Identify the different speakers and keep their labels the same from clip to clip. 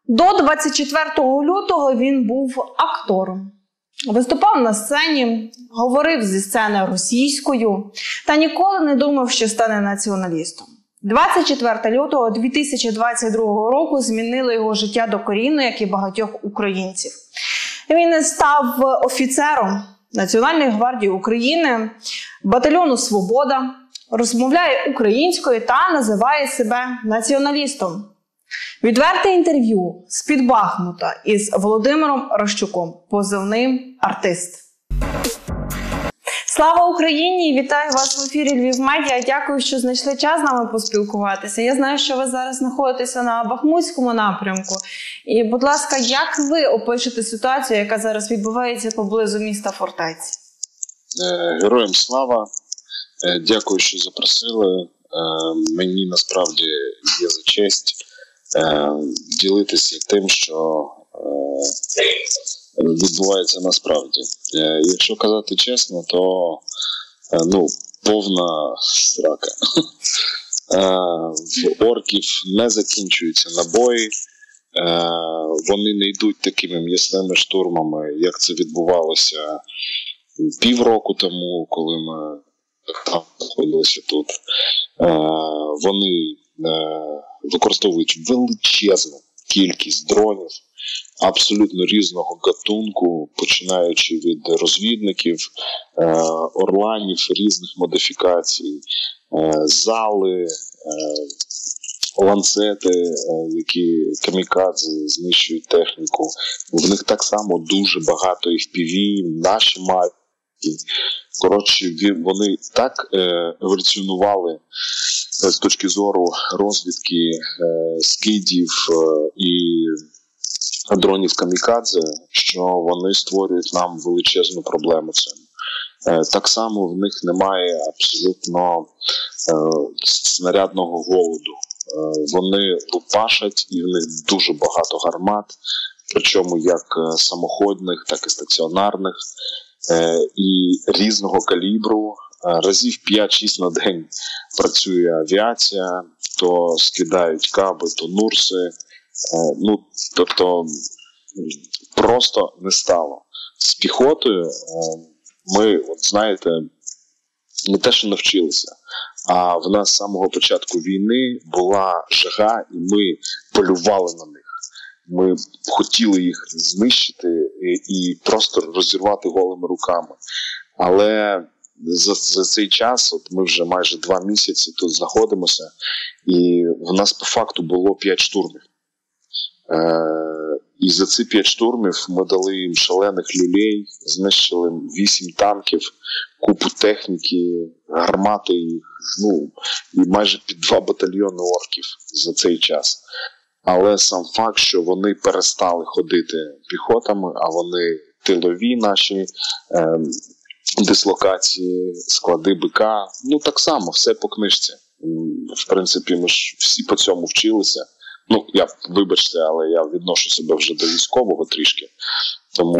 Speaker 1: До 24 лютого він був актором. Виступав на сцені, говорив зі сцени російською та ніколи не думав, що стане націоналістом. 24 лютого 2022 року змінило його життя докорінно, як і багатьох українців. Він став офіцером Національної гвардії України, батальйону «Свобода», розмовляє українською та називає себе націоналістом. Відверте інтерв'ю з-під Бахмута із Володимиром Рощуком, позивним «Артист». Слава Україні! Вітаю вас в ефірі Львів Медіа. Дякую, що знайшли час з нами поспілкуватися. Я знаю, що ви зараз знаходитеся на Бахмутському напрямку. І, будь ласка, як ви опишете ситуацію, яка зараз відбувається поблизу міста Фортеці?
Speaker 2: Героям слава! Дякую, що запросили. Мені насправді є за честь ділитися тим, що відбувається насправді. Якщо казати чесно, то повна срака. В орків не закінчуються набої, вони не йдуть такими м'ясними штурмами, як це відбувалося півроку тому, коли ми там знаходилися тут. Вони використовують величезну кількість дронів, абсолютно різного гатунку, починаючи від розвідників, орланів, різних модифікацій, зали, ланцети, які камікадзе знищують техніку. В них так само дуже багато FPV, наші мають. Коротше, вони так еволюціонували з точки зору розвідки скидів і дронів камікадзе, що вони створюють нам величезну проблему цим. Так само в них немає абсолютно снарядного голоду. Вони лупашать, і в них дуже багато гармат, причому як самоходних, так і стаціонарних, і різного калібру. Разів 5-6 на день працює авіація, то скидають каби, то нурси. Тобто просто не стало. З піхотою ми, знаєте, не те, що навчилися, а в нас з самого початку війни була жага, і ми полювали на них. Ми хотіли їх знищити і просто розірвати голими руками. Але за цей час, от ми вже майже 2 місяці тут знаходимося, і в нас по факту було 5 штурмів. І за ці 5 штурмів ми дали їм шалених люлей, знищили 8 танків, купу техніки, гармати їх, і майже під 2 батальйони орків за цей час. Але сам факт, що вони перестали ходити піхотами, а вони тилові наші дислокації, склади БК, так само, все по книжці. В принципі, ми ж всі по цьому вчилися. Вибачте, але я відношу себе вже до військового трішки. Тому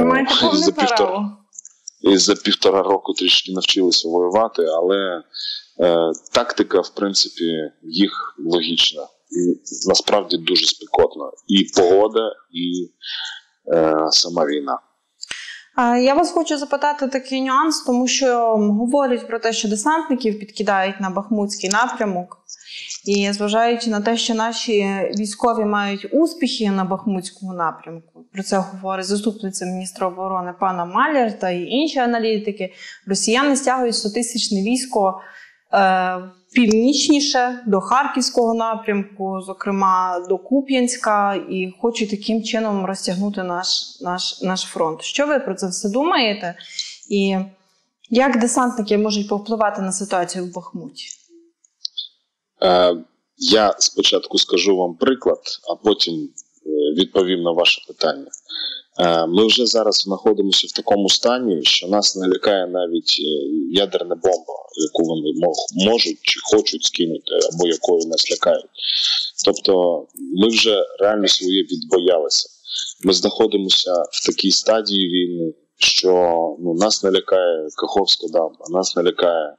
Speaker 2: за півтора року трішки навчилися воювати, але тактика, в принципі, їх логічна. І насправді дуже спекотна. І погода, і сама війна.
Speaker 1: Я вас хочу запитати такий нюанс, тому що говорять про те, що десантників підкидають на Бахмутський напрямок. І зважаючи на те, що наші військові мають успіхи на Бахмутському напрямку, про це говорить заступниця міністра оборони пана Маляр та і інші аналітики, росіяни стягують 100-тисячне військо північніше, до Харківського напрямку, зокрема до Куп'янська, і хочуть таким чином розтягнути наш фронт. Що ви про це все думаєте? І як десантники можуть повпливати на ситуацію в Бахмуті?
Speaker 2: Я спочатку скажу вам приклад, а потім відповім на ваше питання. Ми вже зараз знаходимося в такому стані, що нас не лякає навіть ядерна бомба, яку вони можуть чи хочуть скинути, або якою нас лякають. Тобто ми вже реально своє відбоялися. Ми знаходимося в такій стадії війни, що нас не лякає Каховська дамба, нас не лякає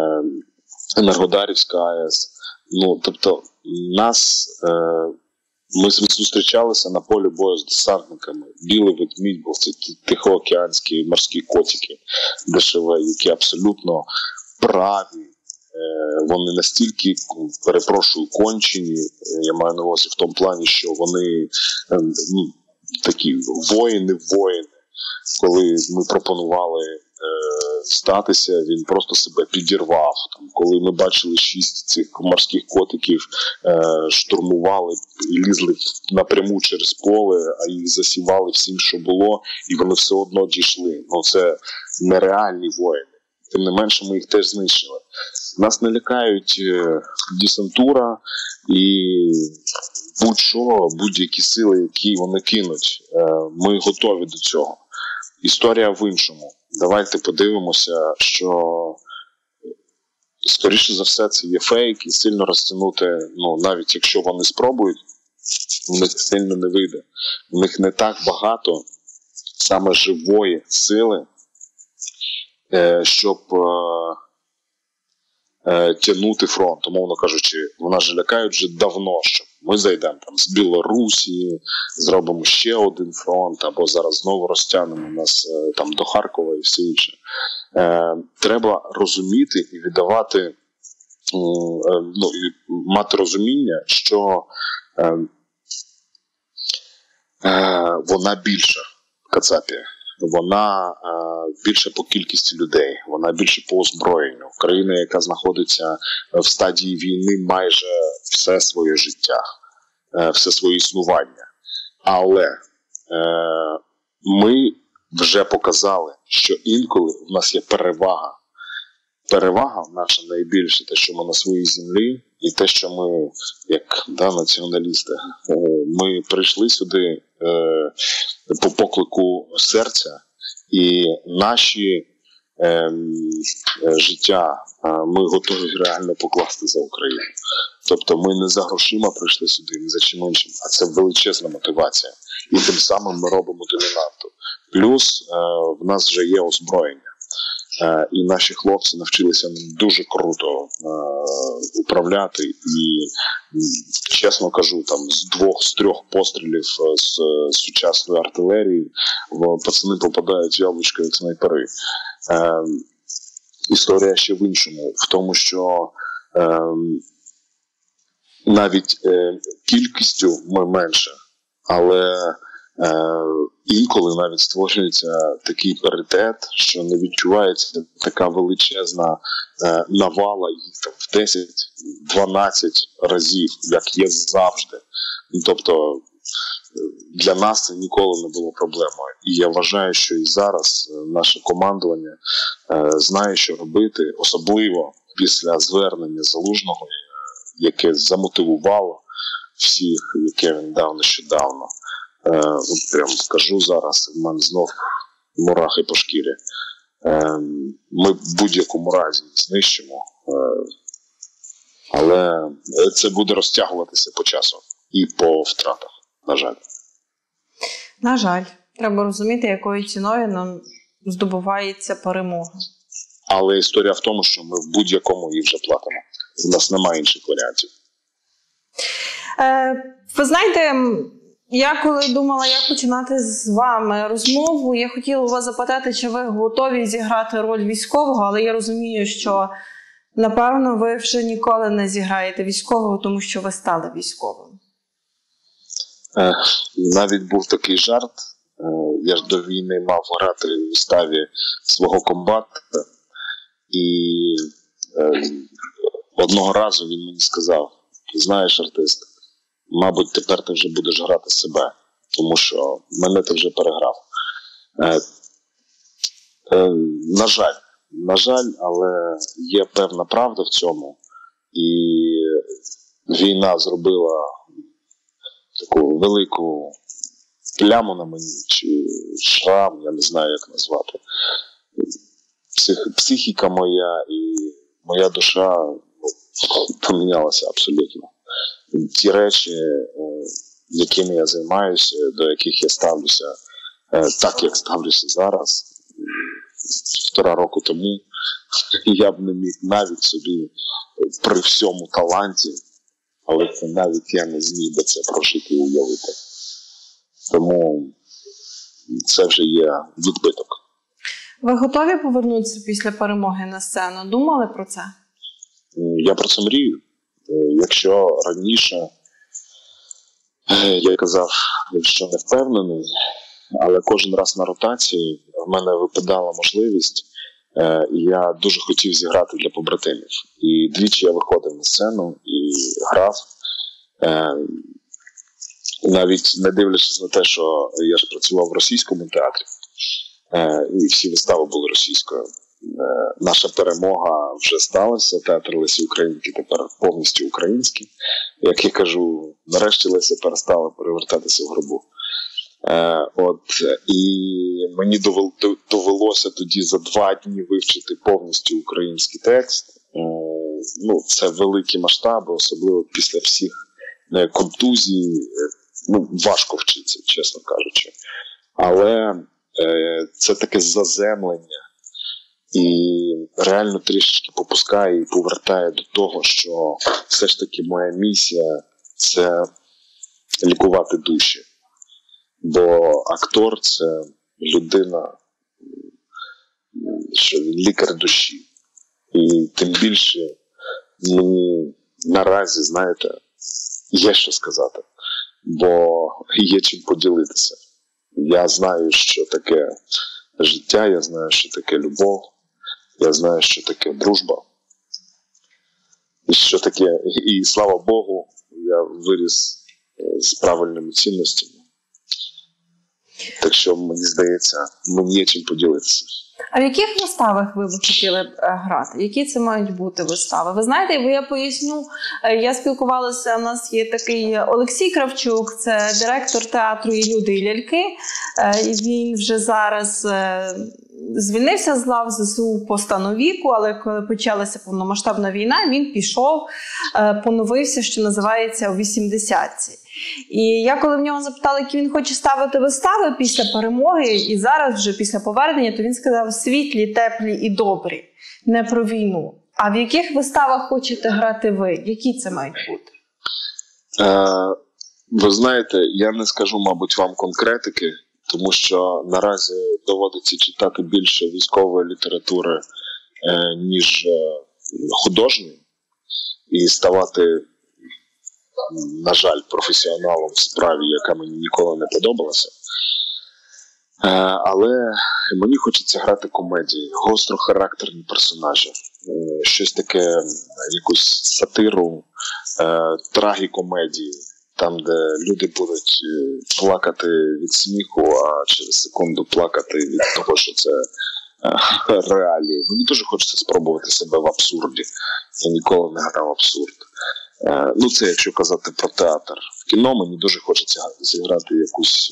Speaker 2: Енергодарівська АЕС. Тобто нас Ми зустрічалися на полі бою з десантниками. Білий ведмідь був, це тихоокеанські морські котики дешеві, які абсолютно праві. Вони настільки, перепрошую, кончені, я маю на увазі в тому плані, що вони такі воїни. Коли ми пропонували статися, він просто себе підірвав. Там, коли ми бачили 6 цих морських котиків, штурмували і лізли напряму через поле, а їх засівали всім, що було, і вони все одно дійшли. Ну, це нереальні воїни. Тим не менше, ми їх теж знищили. Нас не лякають десантура і будь-що, будь-які сили, які вони кинуть. Ми готові до цього. Історія в іншому. Давайте подивимося, що скоріше за все це є фейк, і сильно розтягнути, навіть якщо вони спробують, у них сильно не вийде. У них не так багато саме живої сили, щоб тягнути фронт, умовно кажучи, вона ж лякають вже давно, що ми зайдемо там з Білорусі, зробимо ще один фронт, або зараз знову розтягнемо нас там до Харкова і все інше. Треба розуміти і віддавати, і мати розуміння, що вона більша, Кацапія. Вона більше по кількості людей, вона більше по озброєнню. Країна, яка знаходиться в стадії війни майже все своє життя, все своє існування. Але ми вже показали, що інколи в нас є перевага. Перевага наша найбільша, те, що ми на своїй землі, і те, що ми, як націоналісти, ми прийшли сюди по поклику серця, і наші життя ми готові реально покласти за Україну. Тобто ми не за грошима прийшли сюди, не за чим іншим, а це величезна мотивація. І тим самим ми робимо домінанту. Плюс в нас вже є озброєння. І наші хлопці навчилися дуже круто управляти, і, чесно кажу, там з 2-3 пострілів з сучасної артилерії пацани попадають в яблучко як снайпери. Історія ще в іншому, в тому, що навіть кількістю ми менше, але інколи навіть створюється такий паритет, що не відчувається така величезна навала їх там в 10-12 разів, як є завжди. Тобто для нас це ніколи не було проблемою. І я вважаю, що і зараз наше командування знає, що робити, особливо після звернення Залужного, яке замотивувало всіх, яке він дав нещодавно. Прям скажу зараз, в мене знов мурахи по шкірі. Ми в будь-якому разі знищимо, але це буде розтягуватися по часу і по втратах, на жаль.
Speaker 1: На жаль. Треба розуміти, якою ціною нам здобувається перемога.
Speaker 2: Але історія в тому, що ми в будь-якому її вже платимо. У нас немає інших варіантів.
Speaker 1: Ви знаєте, я коли думала, як починати з вами розмову, я хотіла у вас запитати, чи ви готові зіграти роль військового, але я розумію, що, напевно, ви вже ніколи не зіграєте військового, тому що ви стали військовим.
Speaker 2: Навіть був такий жарт. Я ж до війни мав грати в виставі свого комбата, і одного разу він мені сказав: знаєш, артист, мабуть, тепер ти вже будеш грати себе, тому що мене ти вже переграв. На жаль, але є певна правда в цьому, і війна зробила таку велику пляму на мені, чи шрам, я не знаю, як назвати. Психіка моя і моя душа помінялася абсолютно. Ті речі, якими я займаюся, до яких я ставлюся так, як ставлюся зараз, 1,5 року тому, я б не міг навіть собі при всьому таланті але це навіть я не зміг би це прожити і уявити. Тому це вже є відбиток.
Speaker 1: Ви готові повернутися після перемоги на сцену? Думали про це?
Speaker 2: Я про це мрію. Якщо раніше я казав, що не впевнений, але кожен раз на ротації в мене випадала можливість, і я дуже хотів зіграти для побратимів. І двічі я виходив на сцену і грав. Навіть не дивлячись на те, що я ж працював в російському театрі, і всі вистави були російською. Наша перемога вже сталася, театр Лесі Українки тепер повністю український. Як я кажу, нарешті Леся перестала перевертатися в гробу. І мені довелося тоді за 2 дні вивчити повністю український текст. Це великі масштаби, особливо після всіх контузій. Важко вчитися, чесно кажучи. Але це таке заземлення і реально трішечки попускає і повертає до того, що все ж таки моя місія – це лікувати душі. Бо актор – це людина, що він лікар душі. І тим більше мені наразі, знаєте, є що сказати. Бо є чим поділитися. Я знаю, що таке життя, я знаю, що таке любов, я знаю, що таке дружба. І що таке, і слава Богу, я виріс з правильними цінностями. Так що, мені здається, мені є чим поділитися.
Speaker 1: А в яких виставах ви б хотіли б грати? Які це мають бути вистави? Ви знаєте, я поясню, я спілкувалася, у нас є такий Олексій Кравчук, це директор театру «І люди, і ляльки». Він вже зараз звільнився з лав ЗСУ по стану віку, але коли почалася повномасштабна війна, він пішов, поновився, що називається, у 80-ті. І я коли в нього запитала, які він хоче ставити вистави після перемоги, і зараз вже після повернення, то він сказав: світлі, теплі і добрі, не про війну. А в яких виставах хочете грати ви? Які це мають бути?
Speaker 2: Ви знаєте, я не скажу, мабуть, вам конкретики, тому що наразі доводиться читати більше військової літератури, ніж художньої, і ставати, на жаль, професіоналом в справі, яка мені ніколи не подобалася. Але мені хочеться грати комедії, гострохарактерні персонажі, щось таке, якусь сатиру, трагікомедії, там, де люди будуть плакати від сміху, а через секунду плакати від того, що це реалії. Мені дуже хочеться спробувати себе в абсурді. Я ніколи не грав абсурд. Це якщо казати про театр. В кіно мені дуже хочеться зіграти якусь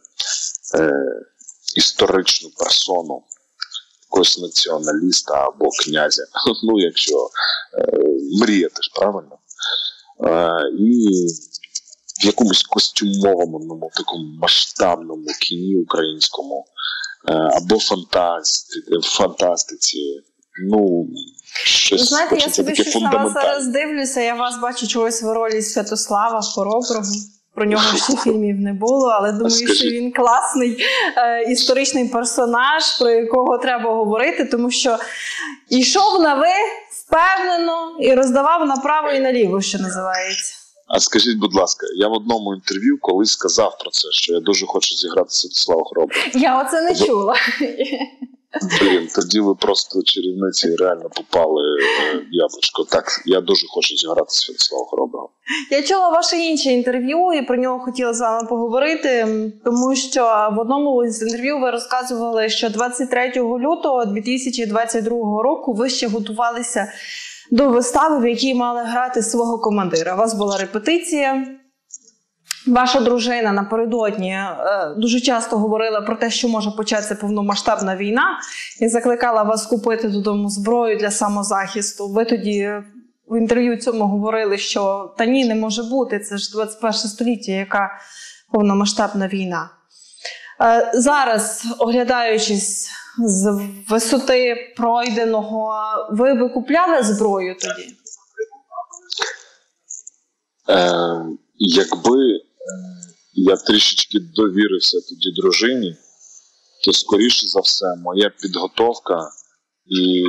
Speaker 2: історичну персону, якогось націоналіста або князя. Якщо мріяти ж, правильно? І в якомусь костюмованому, такому масштабному кіні українському, або фантастиці. Щось,
Speaker 1: ви знаєте, я собі
Speaker 2: таке
Speaker 1: щось на вас зараз дивлюся, я вас бачу чогось в ролі Святослава Хороброго. Про нього ще фільмів не було, але думаю, що він класний історичний персонаж, про якого треба говорити, тому що йшов на ви впевнено і роздавав направо і наліво, що називається.
Speaker 2: А скажіть, будь ласка, я в одному інтерв'ю колись сказав про це, що я дуже хочу зіграти Святослава Хороброго.
Speaker 1: Я оце не чула.
Speaker 2: Тоді ви просто чарівниці реально попали в яблучко. Так, я дуже хочу зіграти Святослава Хороброго.
Speaker 1: Я чула ваше інше інтерв'ю і про нього хотіла з вами поговорити, тому що в одному з інтерв'ю ви розказували, що 23 лютого 2022 року ви ще готувалися до вистави, в якій мали грати свого командира. У вас була репетиція. Ваша дружина напередодні дуже часто говорила про те, що може початися повномасштабна війна, і закликала вас купити додому зброю для самозахисту. Ви тоді в інтерв'ю цьому говорили, що та ні, не може бути, це ж 21 століття, яка повномасштабна війна. Зараз, оглядаючись з висоти пройденого, ви купляли зброю тоді?
Speaker 2: Якби я трішечки довірився тоді дружині, то, скоріше за все, моя підготовка і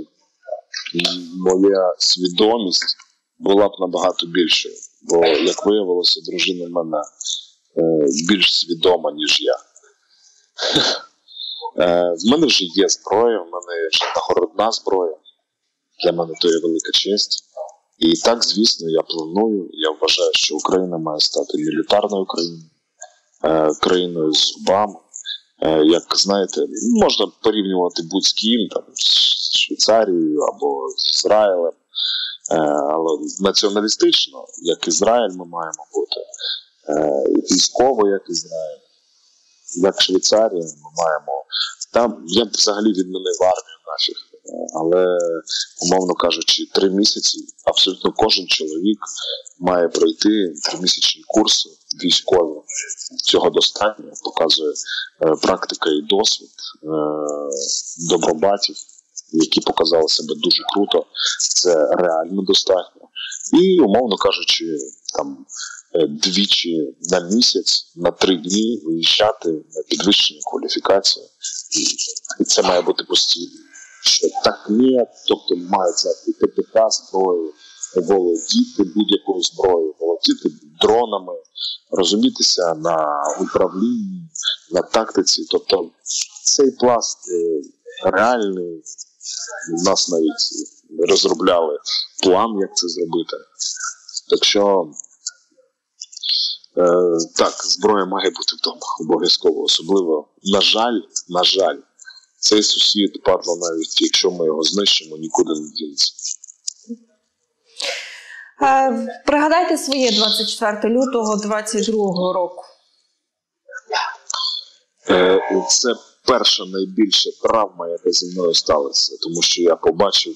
Speaker 2: моя свідомість була б набагато більшою. Бо, як виявилося, дружина в мене більш свідома, ніж я. В мене вже є зброя, в мене вже нагородна зброя. Для мене то є велика честь. І так, звісно, я планую. Я вважаю, що Україна має стати мілітарною країною, країною з зубами. Як, знаєте, можна порівнювати будь-з ким, там, з Швейцарією або з Ізраїлем. Але націоналістично, як Ізраїль, ми маємо бути. Військово, як Ізраїль. Як Швейцарія, ми маємо. Там я б взагалі відмінив армію наших. Але, умовно кажучи, 3 місяці абсолютно кожен чоловік має пройти 3-місячні курси військові. Цього достатньо, показує практика і досвід добробатів, які показали себе дуже круто. Це реально достатньо. І, умовно кажучи, там 2 на місяць, на 3 дні виїжджати на підвищення кваліфікації. І це має бути постійно. Що так ні, тобто мають знати ТПК зброю, володіти будь-якою зброєю, володіти дронами, розумітися на управлінні, на тактиці. Тобто цей пласт реальний. У нас навіть розробляли план, як це зробити. Так що, так, зброя має бути вдома обов'язково, особливо. На жаль, цей сусід, падло, навіть якщо ми його знищимо, нікуди не дінеться.
Speaker 1: Пригадайте своє 24 лютого 22 року.
Speaker 2: Це перша найбільша травма, яка зі мною сталася. Тому що я побачив,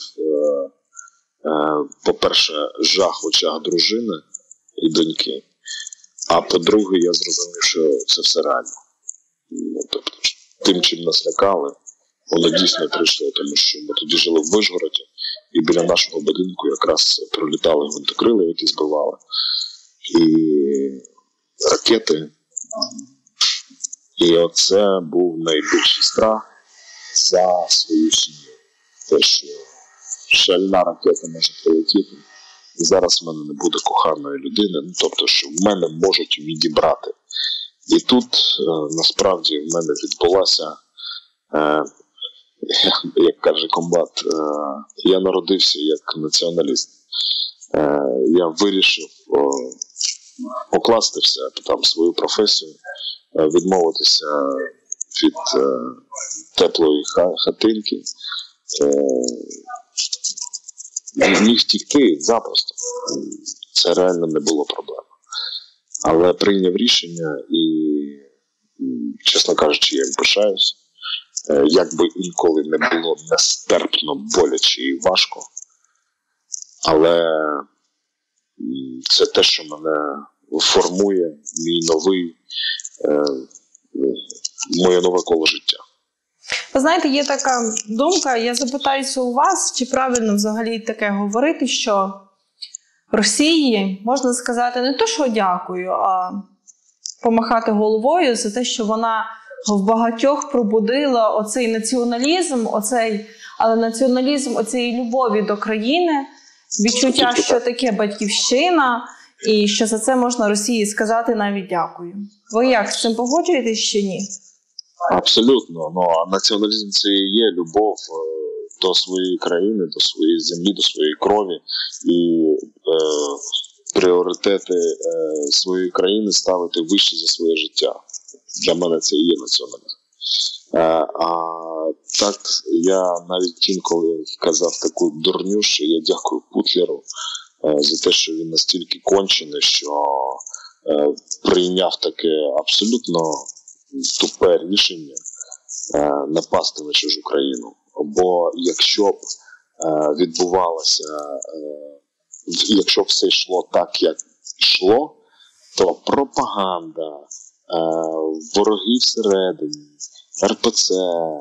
Speaker 2: по-перше, жах в очах дружини і доньки. А по-друге, я зрозумів, що це все реально. Тобто, тим, чим нас лякали, воно дійсно прийшло, тому що ми тоді жили в Вишгороді, і біля нашого будинку якраз пролітали гвинтокрили, які збивали, і ракети. І оце був найбільший страх за свою сім'ю. Те, що шальна ракета може прилетіти, і зараз в мене не буде коханої людини, ну, тобто, що в мене можуть відібрати. І тут, насправді, в мене відбулася, як каже комбат, я народився як націоналіст. Я вирішив покласти все, там, свою професію, відмовитися від теплої хатинки, міг втікти запросто. Це реально не було проблем. Але прийняв рішення і, чесно кажучи, я їм пишаюсь. Як би інколи не було нестерпно, боляче і важко. Але це те, що мене формує, моє нове коло життя.
Speaker 1: Ви знаєте, є така думка, я запитаюся у вас, чи правильно взагалі таке говорити, що Росії можна сказати не то, що дякую, а помахати головою за те, що вона в багатьох пробудила оцей націоналізм, але націоналізм оцієї любові до країни, відчуття, що таке батьківщина, і що за це можна Росії сказати навіть дякую. Ви як, з цим погоджуєтесь чи ні?
Speaker 2: Абсолютно. А націоналізм – це і є любов до своєї країни, до своєї землі, до своєї крові. І пріоритети своєї країни ставити вище за своє життя. Для мене це і є націоналізм. А так, я навіть інколи казав таку дурню, що я дякую Путлеру за те, що він настільки кончений, що прийняв таке абсолютно тупе рішення напасти на чужу країну. Бо якщо б відбувалося, якщо б все йшло так, як йшло, то пропаганда, вороги всередині, РПЦ,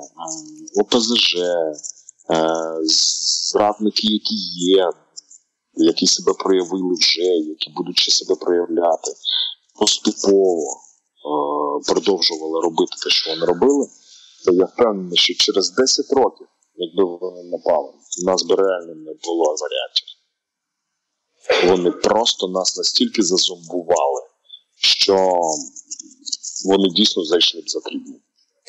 Speaker 2: ОПЗЖ, зрадники, які є, які себе проявили вже, які будуть ще себе проявляти, поступово продовжували робити те, що вони робили, то я впевнений, що через 10 років, якби вони напали, у нас би реально не було варіантів. Вони просто нас настільки зазомбували, що вони дійсно зайшли б за 3 дні.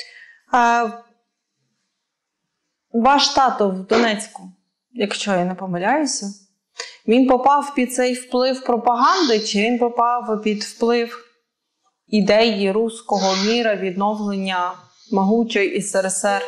Speaker 1: Ваш тато в Донецьку, якщо я не помиляюся, він попав під цей вплив пропаганди, чи він попав під вплив ідеї руського міра, відновлення могучої СРСР?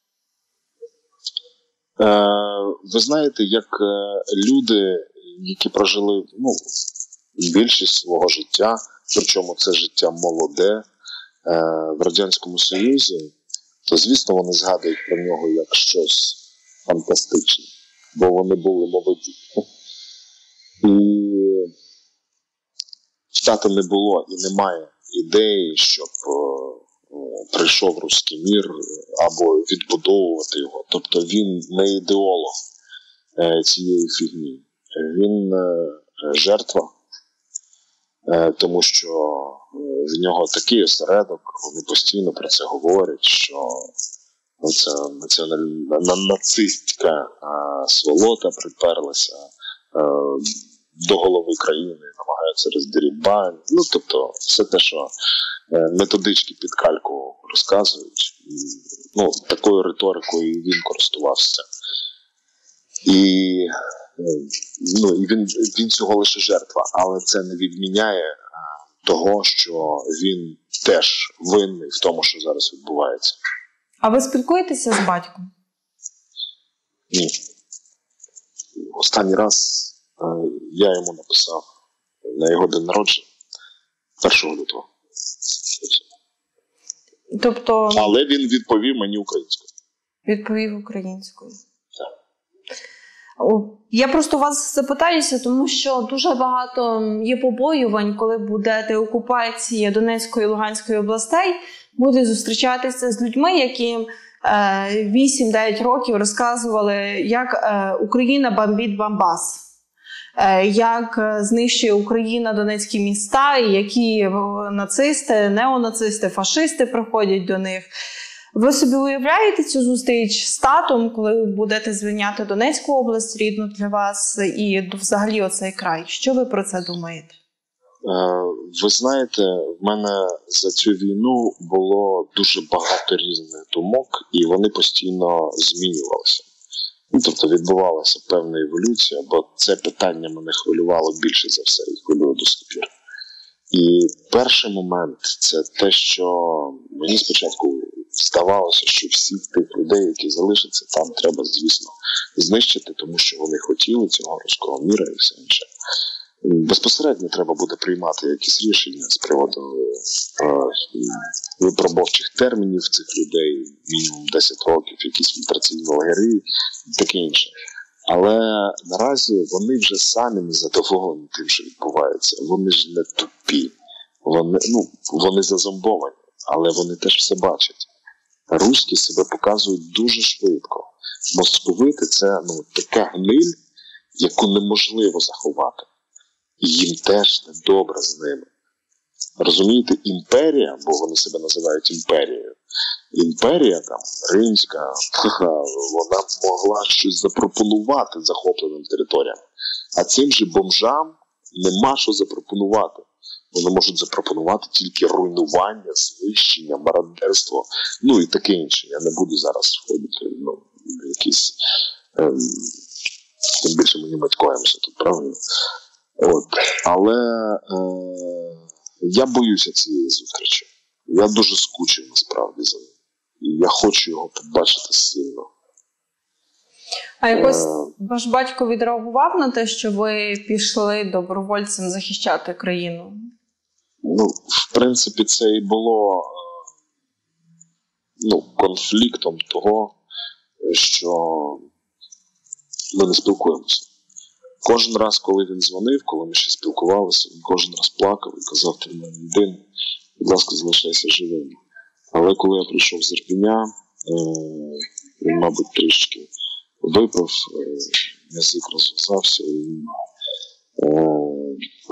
Speaker 2: Ви знаєте, як люди, які прожили більшість свого життя, причому це життя молоде, в Радянському Союзі, то, звісно, вони згадують про нього як щось фантастичне, бо вони були молоді. І в тата не було і немає ідеї, щоб прийшов руський мір або відбудовувати його. Тобто він не ідеолог цієї фігні. Він жертва, тому що в нього такий осередок, вони постійно про це говорять, що це нацистська сволота приперлася до голови країни, намагаються роздерібати. Тобто все те, що методички під кальку розказують. Такою риторикою він користувався. І він цього лише жертва, але це не відміняє того, що він теж винний в тому, що зараз відбувається.
Speaker 1: А ви спілкуєтеся з батьком?
Speaker 2: Ні. Останній раз я йому написав на його день народження 1 лютого.
Speaker 1: Тобто...
Speaker 2: Але він відповів мені українською.
Speaker 1: Відповів українською.
Speaker 2: Так.
Speaker 1: Я просто вас запитаюся, тому що дуже багато є побоювань, коли буде деокупація Донецької і Луганської областей, буде зустрічатися з людьми, які 8-9 років розказували, як Україна бомбить Донбас, як знищує Україна донецькі міста, і які нацисти, неонацисти, фашисти приходять до них. Ви собі уявляєте цю зустріч з татом, коли ви будете звільняти Донецьку область, рідну для вас, і взагалі оцей край? Що ви про це думаєте?
Speaker 2: Ви знаєте, в мене за цю війну було дуже багато різних думок, і вони постійно змінювалися. Тобто відбувалася певна еволюція, бо це питання мене хвилювало більше за все, і хвилює до сих пір. І перший момент – це те, що мені спочатку здавалося, що всіх тих людей, які залишаться, там треба, звісно, знищити, тому що вони хотіли цього руського міра і все інше. Безпосередньо треба буде приймати якісь рішення з приводу випробовчих термінів цих людей, мінімум 10 років, якісь фільтраційні лагері і таке інше. Але наразі вони вже самі не задоволені тим, що відбувається. Вони ж не тупі. Вони зазомбовані, але вони теж все бачать. Руські себе показують дуже швидко. Московити – це така гниль, яку неможливо заховати. І їм теж недобре з ними. Розумієте, імперія, бо вони себе називають імперією, імперія там, римська, вона могла щось запропонувати захопленим територіям. А цим же бомжам нема що запропонувати. Вони можуть запропонувати тільки руйнування, знищення, мародерство, і таке інше. Я не буду зараз входити в якісь... Тим більше ми не батькуємося тут, правильно? Але я боюся цієї зустрічі. Я дуже скучив, насправді, за ним. І я хочу його побачити сильно.
Speaker 1: А якось ваш батько відреагував на те, що ви пішли добровольцем захищати країну?
Speaker 2: В принципі, це і було конфліктом того, що ми не спілкуємося. Кожен раз, коли він дзвонив, коли ми ще спілкувалися, він кожен раз плакав і казав: ти в мене єдиний, будь ласка, залишайся живим. Але коли я прийшов з Ірпеня, він, мабуть, трішки випив, язик розв'язався, і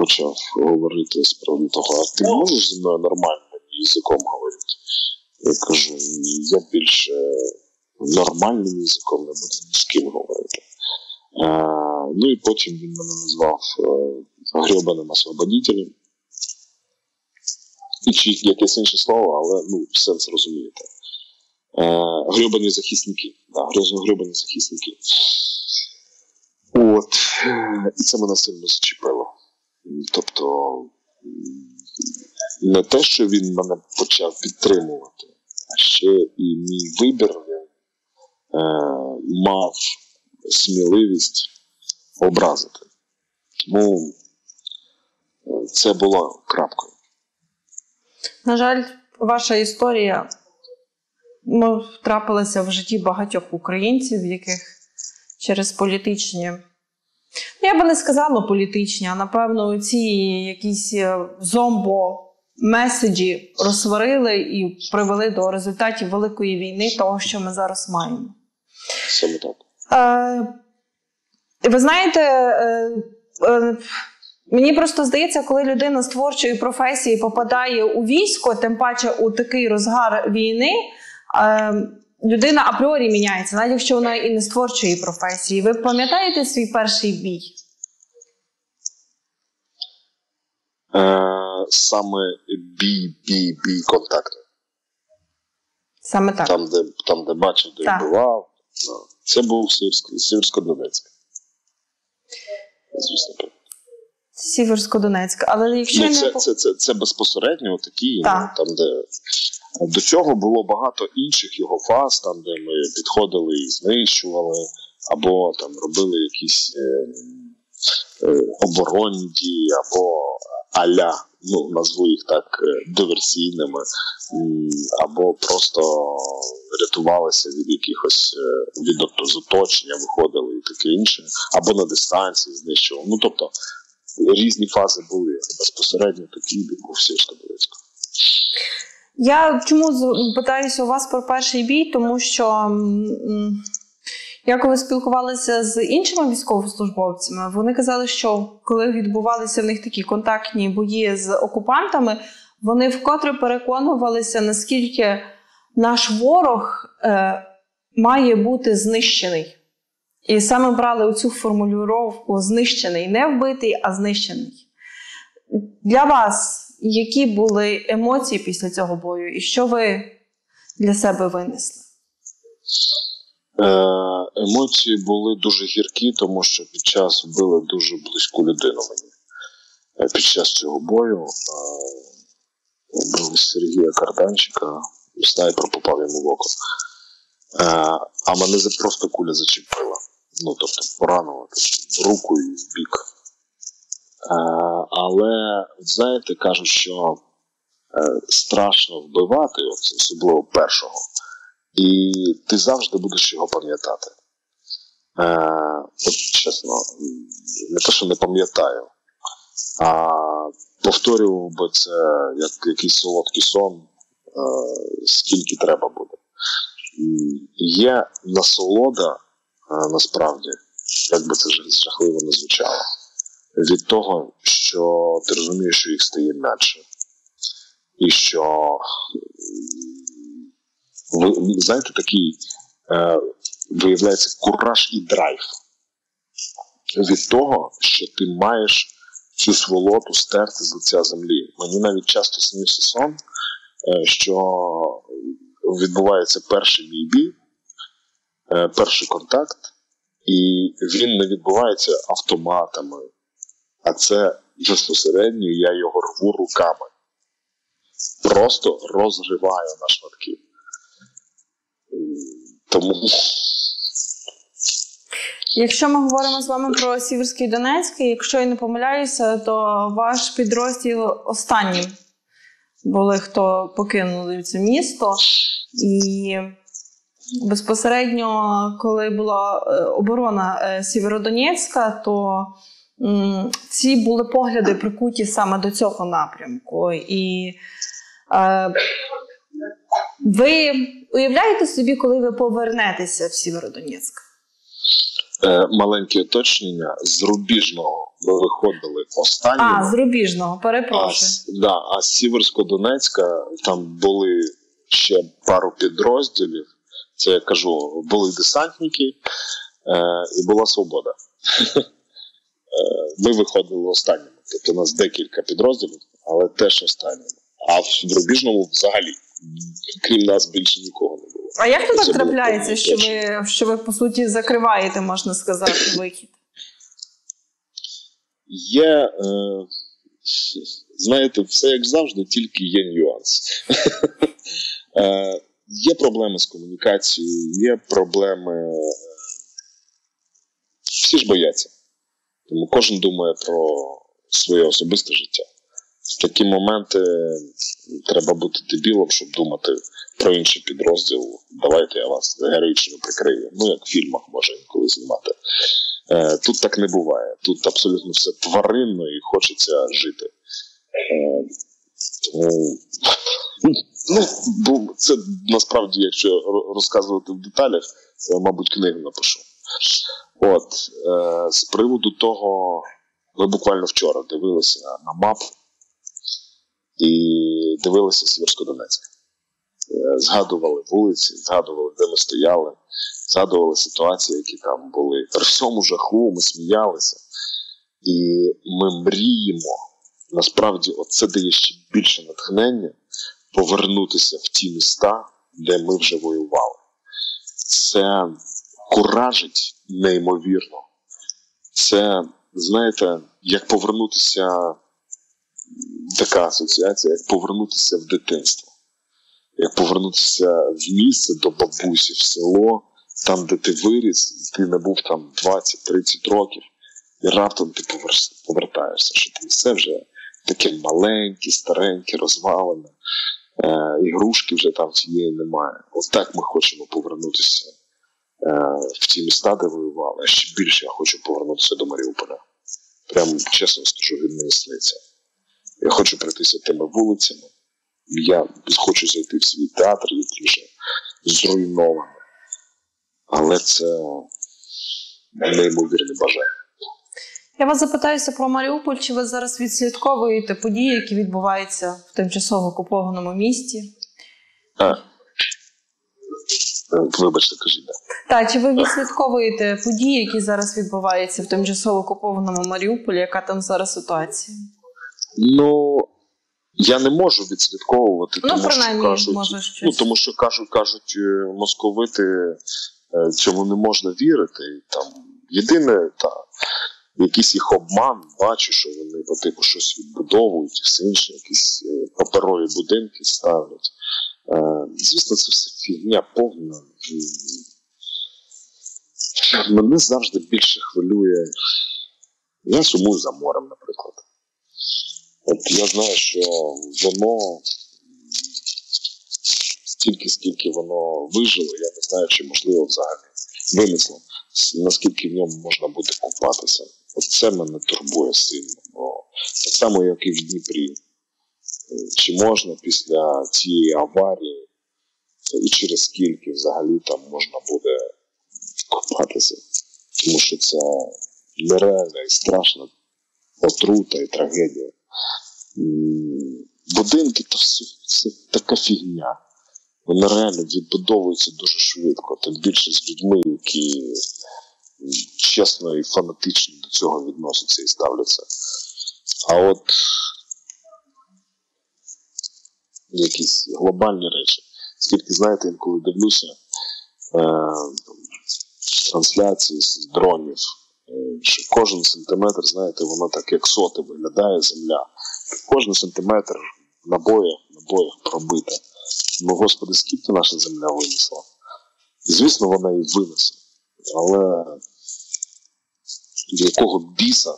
Speaker 2: почав говорити з приводу того, а ти можеш зі мною нормальним язиком говорити? Я кажу, я більше нормальним язиком не буду ні з ким говорити. Ну і потім він мене назвав грьобаним освободителем. І чи якесь інше слово, але сенс розумієте. Грьобані захисники. Грьобані захисники. От. І це мене сильно зачепило. Тобто, не те, що він мене почав підтримувати, а ще і мій вибір він мав сміливість образити. Тому це було крапкою.
Speaker 1: На жаль, ваша історія трапилася в житті багатьох українців, яких через політичні, я би не сказала політичні, а напевно ці якісь зомбо-меседжі розсварили і привели до результатів великої війни, того, що ми зараз маємо.
Speaker 2: Саме так.
Speaker 1: Ви знаєте, мені просто здається, коли людина з творчої професії попадає у військо, тим паче у такий розгар війни, людина апріорі міняється, навіть якщо вона і не з творчої професії. Ви пам'ятаєте свій перший бій?
Speaker 2: Саме бій контактний.
Speaker 1: Саме так.
Speaker 2: Там, де бачив, де вбивав. Це був Сіверсько-Донецьк. Звісно, так.
Speaker 1: Сіверсько-Донецьк. Але якщо
Speaker 2: це безпосередньо такі, там, де до цього було багато інших його фаз, там, де ми підходили і знищували, або там робили якісь оборонні дії, або а-ля, назву їх так, диверсійними, або просто рятувалися від якихось від оточення, виходили і таке інше, або на дистанції знищували. Тобто різні фази були, безпосередньо такий був Сіверсько-Донецьк.
Speaker 1: Я чому питаюся у вас про перший бій, тому що я коли спілкувалася з іншими військовослужбовцями, вони казали, що коли відбувалися в них такі контактні бої з окупантами, вони вкотре переконувалися, наскільки наш ворог має бути знищений. І саме брали оцю формулювання «знищений». Не вбитий, а знищений. Для вас які були емоції після цього бою? І що ви для себе винесли?
Speaker 2: Емоції були дуже гіркі, тому що під час вбили дуже близьку людину мені. Під час цього бою вбили Сергія Карданчика, снайпер попав йому в око. А мене просто куля зачепила. Тобто поранила руку і в бік. Але, знаєте, кажуть, що страшно вбивати, особливо першого, і ти завжди будеш його пам'ятати. От чесно, не те, що не пам'ятаю, а повторював би це як якийсь солодкий сон, скільки треба буде. Є насолода, насправді, як би це жахливо не звучало, від того, що ти розумієш, що їх стає менше. І що, знаєте, такий, виявляється, кураж і драйв. Від того, що ти маєш цю сволоту стерти з лиця землі. Мені навіть часто снився сон, що відбувається перший мій бій, перший контакт, і він не відбувається автоматами, а це безпосередньо я його рву руками. Просто розриваю на шматки. Тому...
Speaker 1: Якщо ми говоримо з вами про Сіверський Донецьк, якщо я не помиляюся, то ваш підрозділ останнім були, хто покинули це місто. І безпосередньо, коли була оборона Сєвєродонецька, то ці були погляди прикуті саме до цього напрямку. І ви уявляєте собі, коли ви повернетеся в Сєвєродонецьк?
Speaker 2: Маленьке уточнення. З Рубіжного ми виходили останніми.
Speaker 1: З Рубіжного, перепрошую.
Speaker 2: А з Сіверсько-Донецька там були ще пару підрозділів. Це, я кажу, були десантники і була Свобода. Ми виходили останніми. Тобто у нас декілька підрозділів, але теж останніми. А в Рубіжному взагалі, крім нас, більше нікого не було.
Speaker 1: А як то так трапляється, що ви, по суті, закриваєте, можна сказати, вихід?
Speaker 2: Є, знаєте, все як завжди, тільки є нюанс. Є проблеми з комунікацією, є проблеми... Всі ж бояться. Тому кожен думає про своє особисте життя. В такі моменти треба бути дебілом, щоб думати про інший підрозділ. Давайте я вас героїчно прикрию. Ну, як в фільмах може інколи знімати. Тут так не буває. Тут абсолютно все тваринно і хочеться жити. Тому, це насправді, якщо розказувати в деталях, я, мабуть, книгу напишу. З приводу того, ми буквально вчора дивилися на мапу і дивилися Сіверсько-Донецьк. Згадували вулиці, згадували, де ми стояли, згадували ситуації, які там були. При всьому жаху ми сміялися. І ми мріємо, насправді, це дає ще більше натхнення, повернутися в ті міста, де ми вже воювали. Це куражить неймовірно. Це, знаєте, як повернутися, така асоціація, як повернутися в дитинство. Як повернутися в місце до бабусі, в село, там, де ти виріс, ти не був там 20-30 років, і раптом ти повертаєшся, що там все вже таке маленьке, стареньке, розвалене, ігрушки вже там цієї немає. Ось так ми хочемо повернутися в ті міста, де воювали. А ще більше я хочу повернутися до Маріуполя. Прям, чесно скажу, від мене сниться. Я хочу пройтися тими вулицями. Я хочу зайти в свій театр, який вже зруйнований. Але це неймовірне бажання.
Speaker 1: Я вас запитаюся про Маріуполь. Чи ви зараз відслідковуєте події, які відбуваються в тимчасово окупованому місті?
Speaker 2: Вибачте, кажіть.
Speaker 1: Так, чи ви відслідковуєте події, які зараз відбуваються в тимчасово окупованому Маріуполі? Яка там зараз ситуація?
Speaker 2: Я не можу відслідковувати, тому що кажуть московити, цьому не можна вірити. Там єдине, якийсь їх обман, бачу, що вони по типу щось відбудовують, все інше, якісь паперові будинки ставлять. Звісно, це все фігня повна. Мене завжди більше хвилює. Я сумую за морем, наприклад. Я знаю, що воно скільки воно вижило, я не знаю, чи можливо взагалі винесло, наскільки в ньому можна буде купатися. Це мене турбує сильно. Так само, як і в Дніпрі. Чи можна після цієї аварії і через скільки взагалі там можна буде купатися. Тому що це нереальна і страшна отрута і трагедія. Будинки – то все така фігня. Вони реально відбудовуються дуже швидко, тим більше з людьми, які чесно і фанатично до цього відносяться і ставляться. А от якісь глобальні речі. Скільки, знаєте, інколи дивлюся трансляції з дронів, що кожен сантиметр, знаєте, воно так як соти виглядає земля. Кожен сантиметр на боях пробита. Господи, скільки наша земля винесла. І, звісно, вона і винесе. Але до якого біса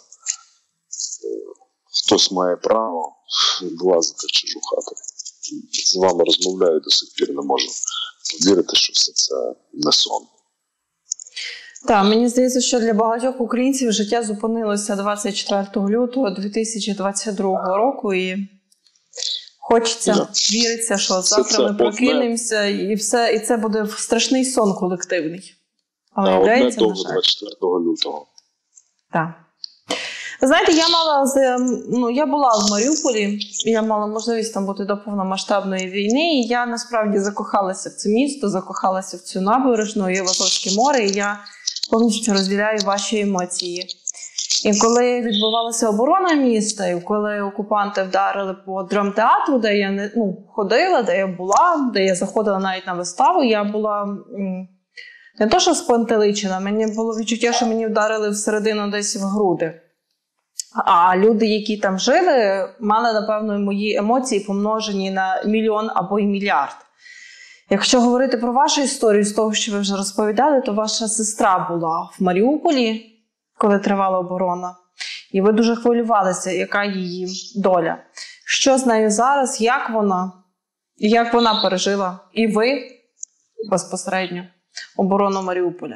Speaker 2: хтось має право влазити в чужу хату. З вами розмовляю, до сих пір не можу вірити, що все це не сон.
Speaker 1: Так, мені здається, що для багатьох українців життя зупинилося 24 лютого 2022 року і хочеться, віриться, що завтра ми прокинемося і це буде страшний сон колективний. А
Speaker 2: одне
Speaker 1: виявляється,
Speaker 2: до
Speaker 1: на жаль.
Speaker 2: 24 лютого.
Speaker 1: Так. Ви знаєте, я була в Маріуполі, і я мала можливість там бути до повномасштабної війни, і я насправді закохалася в це місто, закохалася в цю набережну і в Азовське море, і я повністю розділяю ваші емоції. І коли відбувалася оборона міста, і коли окупанти вдарили по драмтеатру, де я ходила, де я була, де я заходила навіть на виставу, я була не то що спантеличена, мені було відчуття, що мені вдарили всередину десь в груди. А люди, які там жили, мали, напевно, мої емоції помножені на мільйон або й мільярд. Якщо говорити про вашу історію, з того, що ви вже розповідали, то ваша сестра була в Маріуполі, коли тривала оборона, і ви дуже хвилювалися, яка її доля. Що з нею зараз, як вона пережила, і ви безпосередньо, оборону Маріуполя?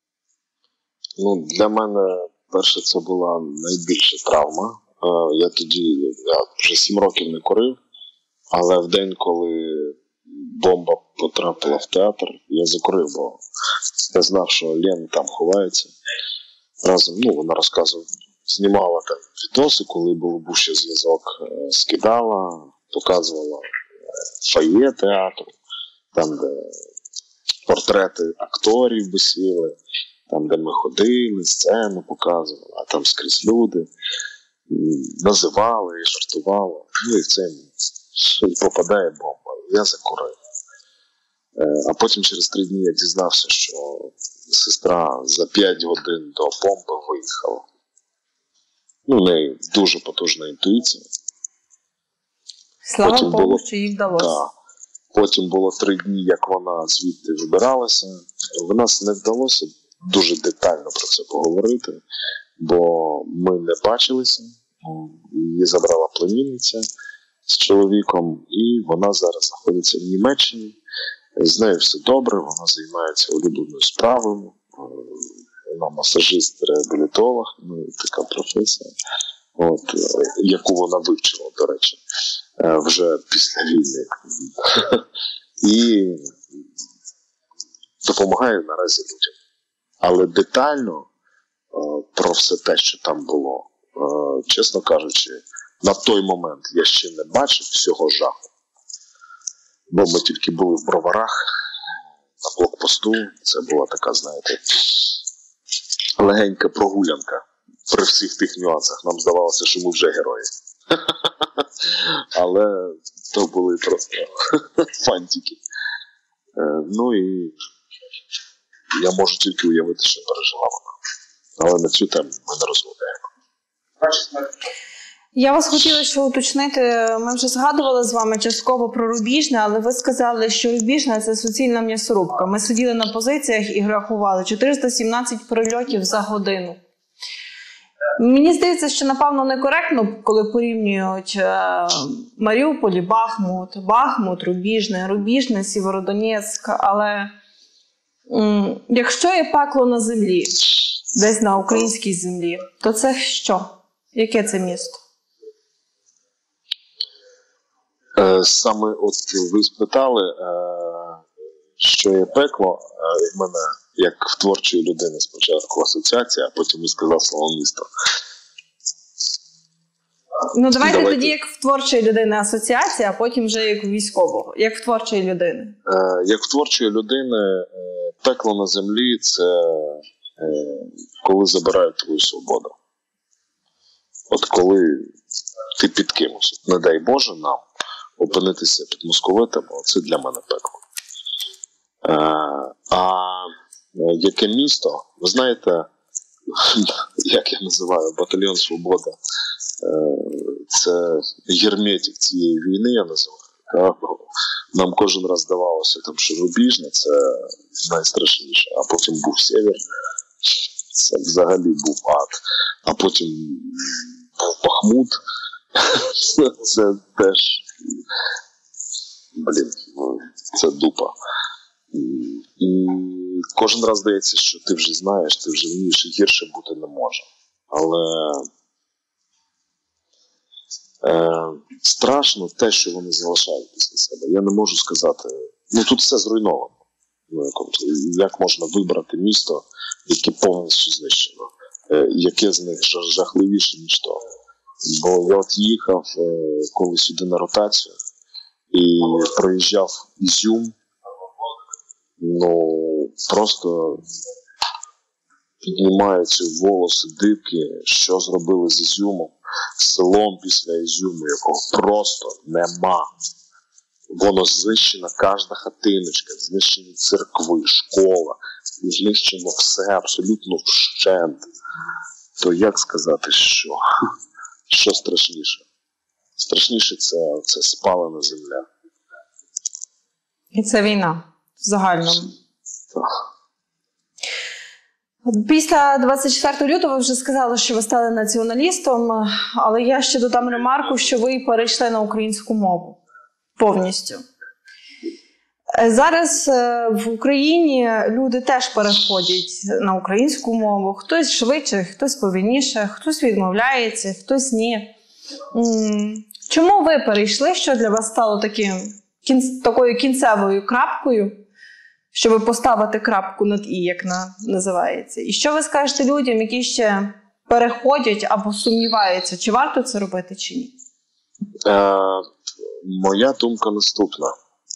Speaker 2: Для мене, перше, це була найбільша травма. Я вже 7 років не курив, але в день, коли бомба потрапила в театр, я закурив, бо я знав, що Лена там ховається. Разом, вона розказувала, знімала там відоси, коли був ще зв'язок, скидала, показувала фоє театру, там, де портрети акторів висіли, там, де ми ходили, сцену показували, а там скрізь люди називали і жартували. І в цей попадає бомба. Я закурив. А потім через 3 дні я дізнався, що сестра за 5 годин до бомби виїхала. В неї дуже потужна інтуїція.
Speaker 1: Слава Богу, що їй вдалося.
Speaker 2: Так. Потім було 3 дні, як вона звідти вибиралася. В нас не вдалося дуже детально про це поговорити, бо ми не бачилися. Її забрала племінниця з чоловіком, і вона зараз знаходиться в Німеччині. З нею все добре, вона займається улюбленою справою. Вона масажист-реабілітолог, така професія, яку вона вивчила, до речі, вже після війни. І допомагає наразі людям. Але детально про все те, що там було, чесно кажучи, на той момент я ще не бачив всього жаху. Бо ми тільки були в Броварах, на блокпосту. Це була така, знаєте, легенька прогулянка при всіх тих нюансах. Нам здавалося, що ми вже герої. Але то були просто фантики. І я можу тільки уявити, що пережила вона. Але на цю тему ми не розмовляємо.
Speaker 1: Я вас хотіла ще уточнити, ми вже згадували з вами частково про Рубіжне, але ви сказали, що Рубіжне – це суцільна м'ясорубка. Ми сиділи на позиціях і рахували 417 прильотів за годину. Мені здається, що, напевно, некоректно, коли порівнюють Маріуполь, Бахмут, Рубіжне, Сєвєродонецьк, але якщо є пекло на землі, десь на українській землі, то це що? Яке це місто?
Speaker 2: Саме ви спитали, що є пекло, в мене, як в творчої людини, спочатку асоціація, а потім ви сказав слово місто.
Speaker 1: Давайте тоді як в творчої людини асоціація, а потім вже як у військового. Як в творчої людини?
Speaker 2: Як в творчої людини, пекло на землі – це коли забирають твою свободу. От коли ти під кимось, не дай Боже нам опинитися під московитами, це для мене пекло. А яке місто? Ви знаєте, як я називаю, батальйон «Свобода», це герметик цієї війни, я називаю. Нам кожен раз здавалося, що Рубіжне – це найстрашніше, а потім був Сєвєр, це взагалі був ад, а потім був Бахмут, це теж, це дупа. І кожен раз здається, що ти вже знаєш, ти вже вмієш, і гірше бути не може. Але страшно те, що вони залишають після себе. Я не можу сказати, тут все зруйновано. Як можна вибрати місто, яке повністю знищено? Яке з них жахливіше, ніж то? Бо я от їхав коли сюди на ротацію і проїжджав Ізюм, просто піднімаються волоси дибки, що зробили з Ізюмом, з селом після Ізюму, якого просто нема. Воно знищена кожна хатиночка, знищені церкви, школа, знищено все абсолютно вщент. То як сказати, що страшніше? Страшніше це спалена земля.
Speaker 1: І це війна в загальному.
Speaker 2: Так.
Speaker 1: Після 24 лютого ви вже сказали, що ви стали націоналістом, але я ще додам ремарку, що ви перейшли на українську мову повністю. Зараз в Україні люди теж переходять на українську мову. Хтось швидше, хтось повільніше, хтось відмовляється, хтось ні. Чому ви перейшли? Що для вас стало такою кінцевою крапкою, щоб поставити крапку над «і», як називається? І що ви скажете людям, які ще переходять або сумніваються, чи варто це робити, чи ні?
Speaker 2: Моя думка наступна.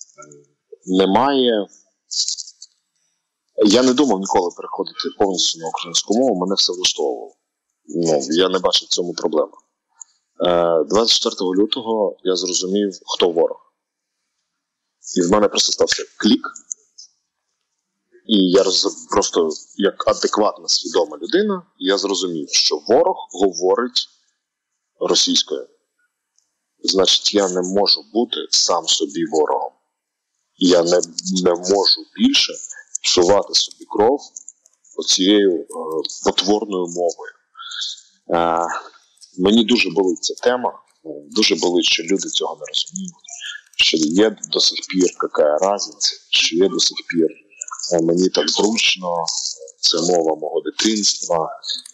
Speaker 2: Я не думав ніколи переходити повністю на українську мову, мене все влаштовувало. Я не бачив в цьому проблеми. 24 лютого я зрозумів, хто ворог. І в мене просто стався клік. І я просто, як адекватна, свідома людина, я зрозумів, що ворог говорить російською. Значить, я не можу бути сам собі ворогом. Я не можу більше псувати собі кров оцією потворною мовою. Мені дуже болить ця тема. Дуже болить, що люди цього не розуміють. Що є до сих пір яка різниця, що є до сих пір мені так зручно, це мова мого дитинства,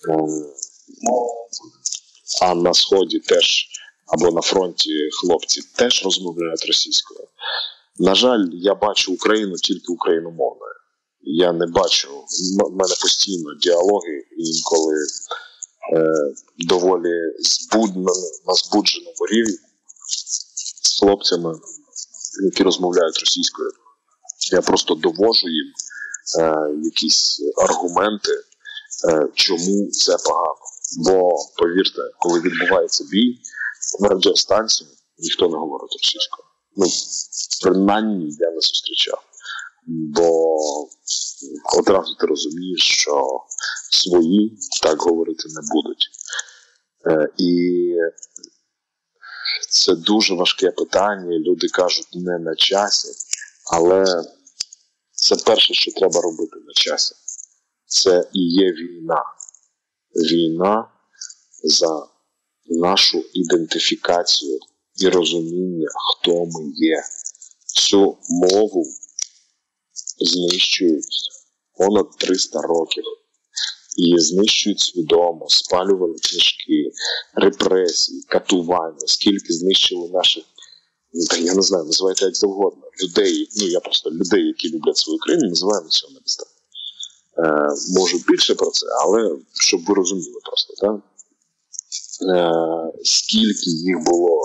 Speaker 2: а на Сході теж, або на фронті хлопці теж розмовляють російською. На жаль, я бачу Україну тільки україномовною. Я не бачу, в мене постійно діалоги, і інколи доволі на збудженому рівні з хлопцями, які розмовляють російською. Я просто довожу їм якісь аргументи, чому це погано. Бо, повірте, коли відбувається бій, на радіостанції ніхто не говорить російською. Принаймні я не зустрічав. Бо одразу ти розумієш, що свої так говорити не будуть. І це дуже важке питання, люди кажуть, не на часі, але це перше, що треба робити на часі. Це і є війна. Війна за нашу ідентифікацію і розуміння, хто ми є. Цю мову знищують понад 300 років. І знищують свідомо, спалювали книжки, репресії, катування, скільки знищили наших, я не знаю, називайте як завгодно, людей, я просто людей, які люблять свою країну, називаю націоналістами. Можу більше про це, але щоб ви розуміли просто, так? Скільки їх було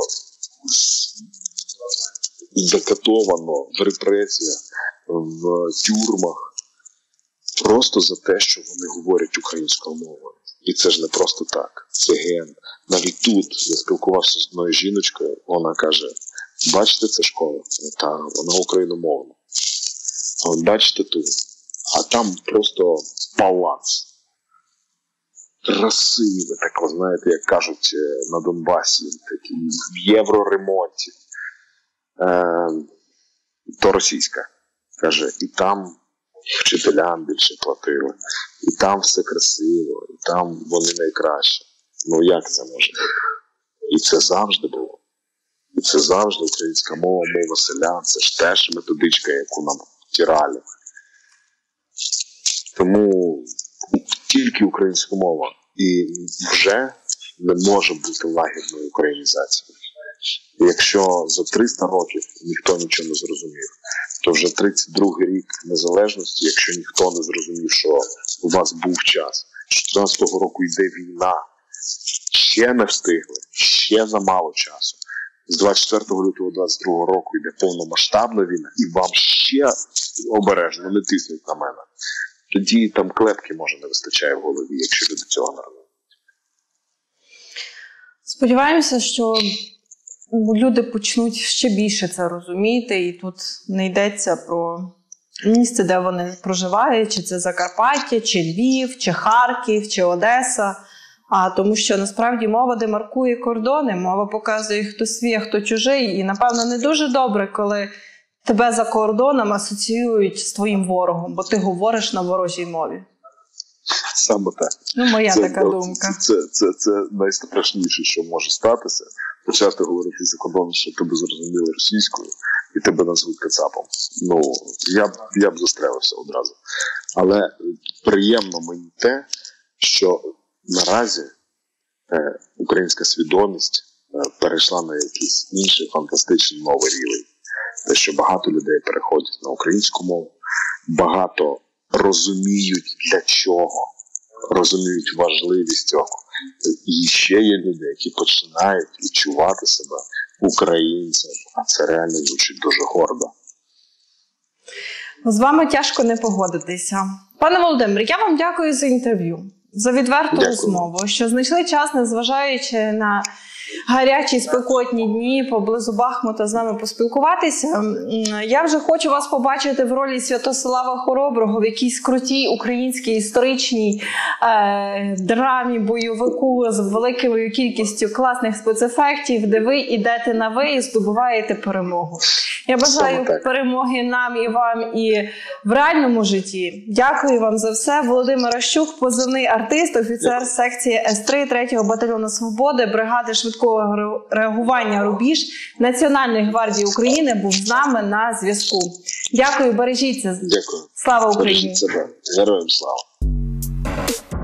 Speaker 2: закатовано в репресіях, в тюрмах, просто за те, що вони говорять українською мовою. І це ж не просто так. Це ген. Навіть тут я спілкувався з одною жіночкою, вона каже, бачите, це школа? Та, вона україномовна. А от бачите тут. А там просто палац. Красивий, так, знаєте, як кажуть на Донбасі, такий в євроремонті. То російська. Каже, і там вчителям більше платили, і там все красиво, і там вони найкращі. Як це може бути? І це завжди було. І це завжди українська мова, мова селян, це ж теж методичка, яку нам втирали. Тому тільки українська мова. І вже не може бути лагідної українізації. Якщо за 300 років ніхто нічого не зрозумів, то вже 32-й рік незалежності, якщо ніхто не зрозумів, що у вас був час. З 14-го року йде війна. Ще не встигли, ще замало часу. З 24 лютого 22 року йде повномасштабна війна, і вам ще обережно не тиснуть на мене. Тоді там клепки, може, не вистачає в голові, якщо люди цього не розуміють.
Speaker 1: Сподіваємося, що люди почнуть ще більше це розуміти, і тут не йдеться про місце, де вони проживають, чи це Закарпаття, чи Львів, чи Харків, чи Одеса. Тому що насправді мова демаркує кордони, мова показує, хто свій, а хто чужий. І, напевно, не дуже добре, коли тебе за кордоном асоціюють з твоїм ворогом, бо ти говориш на ворожій мові.
Speaker 2: Саме так.
Speaker 1: Моя така думка.
Speaker 2: Це найстрашніше, що може статися. Почати говорити за кордоном, що тебе зрозуміли російською, і тебе назвуть кацапом. Я б застрелився одразу. Але приємно мені те, що наразі українська свідомість перейшла на якийсь інший фантастичний новий рівень. Те, що багато людей переходять на українську мову, багато розуміють для чого, розуміють важливість цього. І ще є люди, які починають відчувати себе українцями, а це реально звучить дуже гордо.
Speaker 1: З вами тяжко не погодитися. Пане Володимире, я вам дякую за інтерв'ю, за відверту розмову, що знайшли час, незважаючи на гарячі спекотні дні поблизу Бахмута, з нами поспілкуватися. Я вже хочу вас побачити в ролі Святослава Хороброго в якійсь крутій українській історичній драмі, бойовику з великою кількістю класних спецефектів, де ви йдете на ви і здобуваєте перемогу. Я бажаю перемоги нам і вам і в реальному житті. Дякую вам за все. Володимир Ащук, позивний артист, офіцер секції С-3 3-го батальйону Свободи, бригади швидкого реагування «Рубіж» Національної гвардії України був з нами на зв'язку. Дякую, бережіться.
Speaker 2: Дякую.
Speaker 1: Слава Україні!
Speaker 2: Бережіть себе. Героям слава!